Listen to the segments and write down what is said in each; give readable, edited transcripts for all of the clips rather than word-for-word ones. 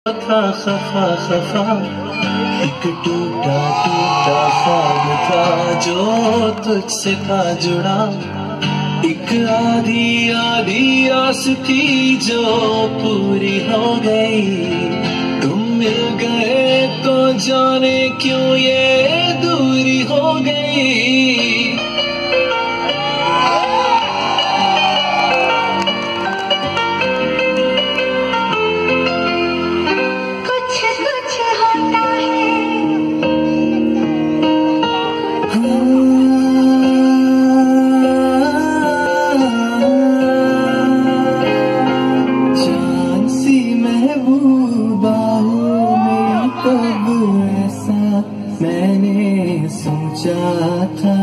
था खफा खफा, एक टूटा टूटा ख्वाब था जो तुझसे था जुड़ा। एक आधी आधी आस थी जो पूरी हो गई। तुम मिल गए तो जाने क्यों ये दूरी हो गई। मैंने सोचा था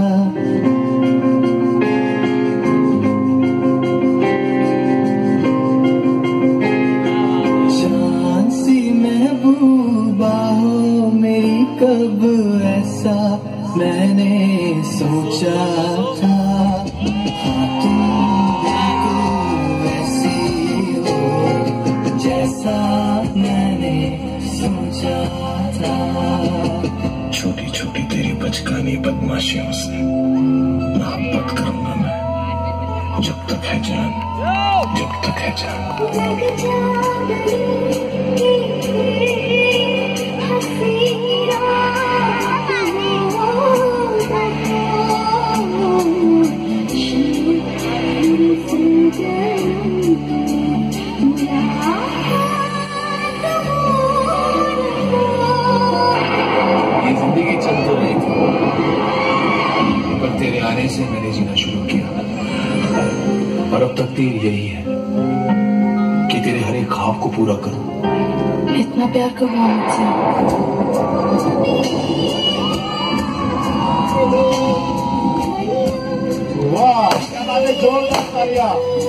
चांद सी महबूबा हो मेरी, कब ऐसा मैंने सोचा था। हाँ तुम बिल्कुल ऐसी हो जैसा मैंने सोचा था। छोटी छोटी तेरी बचकानी बदमाशियों से मोहब्बत करूंगा मैं, जब तक है जान, जब तक है जान। जिंदगी चल तो रही थी, पर तेरे आने से मैंने जीना शुरू किया। और अब तकदीर यही है कि तेरे हर एक ख्वाब को पूरा करूं। इतना प्यार कब हुआ मुझसे? वाह, क्या बात है, जोरदार तालियां।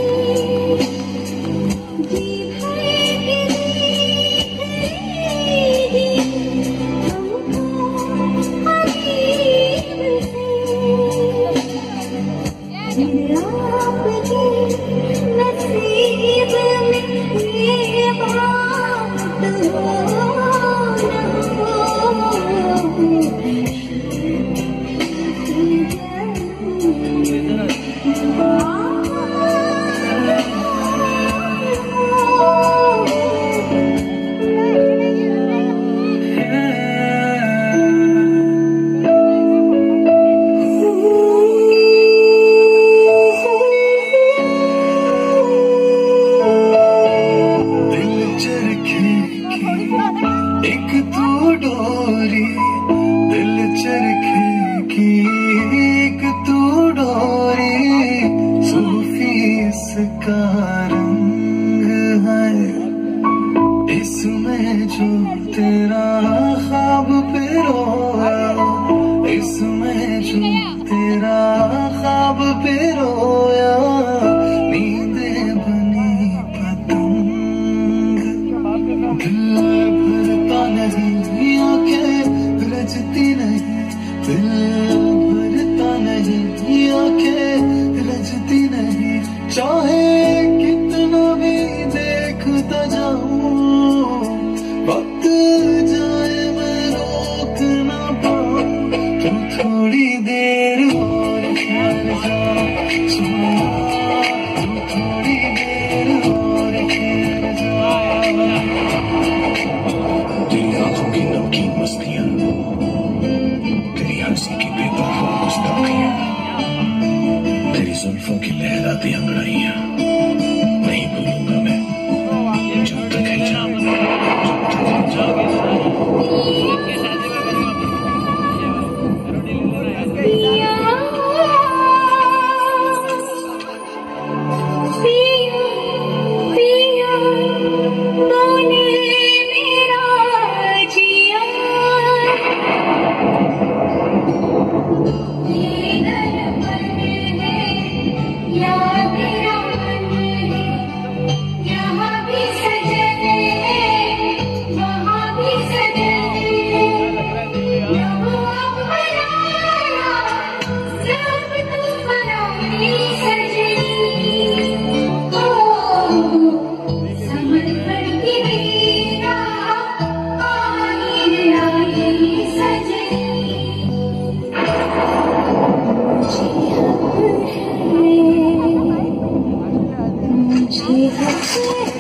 एक तू डोरी दिल चरखे की, एक तू डोरी सूफी इसका रंग है। इसमें जो तेरा ख्वाब पिरोया, इसमें जो तेरा ख्वाब पिरोया, नींदें बनी पतंग। दिल भरता नहीं, आंखें रजती नहीं, दिल भरता नहीं, आंखें रजती नहीं। चाहे कितना भी देखता जाऊं, वक्त जाए मैं रोक ना पाऊं। तुम थोड़ी देर और ठहर जा सोना, तुम थोड़ी देर और ठहर जा। तेरी आंखों की नमकीन मस्तियां, तेरी हंसी की बेपरवाह गुस्ताखियां, तेरी जुल्फों की लहराती अंगड़ाइयां नहीं भूलूंगा मैं, जब तक है जान, जब तक है जान। या तेरा Thank you.